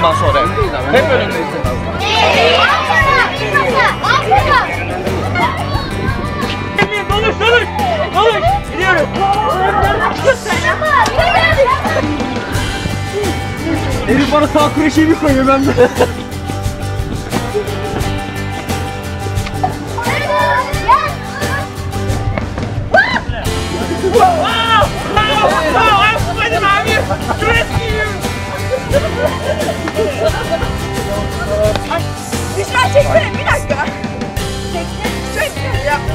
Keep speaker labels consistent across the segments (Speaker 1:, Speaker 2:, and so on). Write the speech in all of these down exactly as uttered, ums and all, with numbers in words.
Speaker 1: bundan sonra. Hep önündeyiz. Doluş, doluş, doluş. Gidiyorum. Herif bana sağ kureşeyi bir koyuyor ben de.
Speaker 2: Düşman çeksene bir dakika. Çeksin. Çeksin. Yap.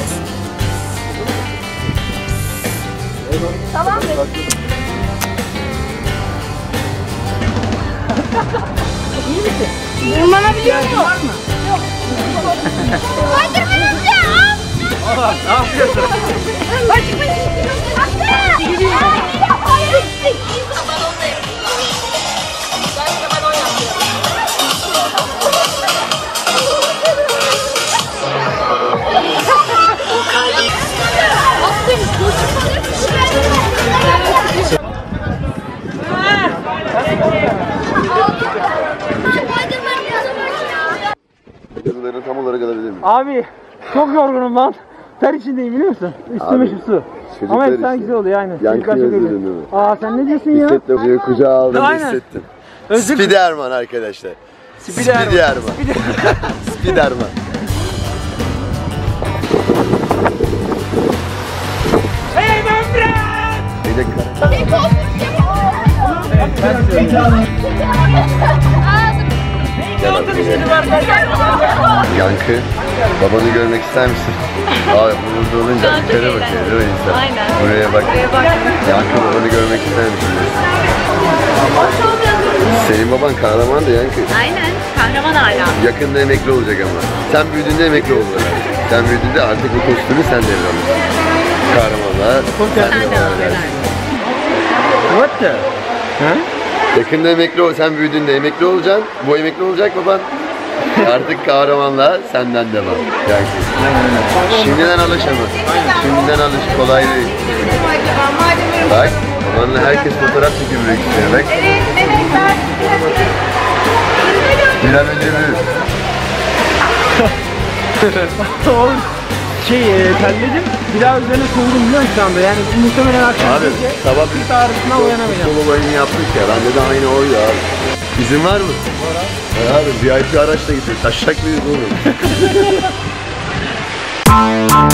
Speaker 2: Tamam mı? İyi misin? Tırmanabiliyor musun? Yok. Kaydırmayın ya.
Speaker 1: Aa, ne yapıyorsun?
Speaker 2: Kaydırmayın.
Speaker 3: Yazılarını tam olarak alabilir miyim?
Speaker 1: Abi çok yorgunum lan. Ter içindeyim biliyor musun? Üstüme şu su. Ama efsane güzel oluyor aynen.
Speaker 3: Yankı özledim.
Speaker 1: Aa sen ne diyorsun ya?
Speaker 3: Bisikletle kucağa aldım,
Speaker 1: aynen.
Speaker 3: hissettim.
Speaker 1: Özür
Speaker 3: Spiderman arkadaşlar.
Speaker 1: Spiderman.
Speaker 3: Spiderman. Spiderman.
Speaker 1: Hey ben bırak!
Speaker 3: Bir dakika. Yankı, babanı görmek ister misin? Aa, burada olunca bir kere bakıyor değil mi insan?
Speaker 2: Aynen.
Speaker 3: Buraya bak. Yankı, babanı görmek ister misin? Senin baban kahraman da Yankı.
Speaker 2: Aynen. Kahraman hala.
Speaker 3: Yakında emekli olacak ama. Sen büyüdüğünde emekli olurlar. Sen büyüdüğünde artık bu kostümü sen devralırsın. Kahramanlar sen devralırsın.
Speaker 1: What the? Ha?
Speaker 3: Yakında emekli ol, sen büyüdüğünde emekli olacaksın. Bu emekli olacak baban. Artık kahramanlar senden devam. Yani şimdiden alış ama. Şimdiden alış, kolay değil. Bak, babanla herkes fotoğraf çekebilir istiyor. Bak. Bir an önce büyür.
Speaker 1: Oğlum şey e, terledim. Bir daha üzerine soğudum biliyor musun şu anda? Yani muhtemelen akşam
Speaker 3: Abi sabah
Speaker 1: bir ağrısından uyanamayacağım.
Speaker 3: Futbol olayını yaptık ya. Bende de aynı oydu abi. İzin var mı? Var abi. Var abi. V I P araçla gidiyor. Taşacak mıyız oğlum?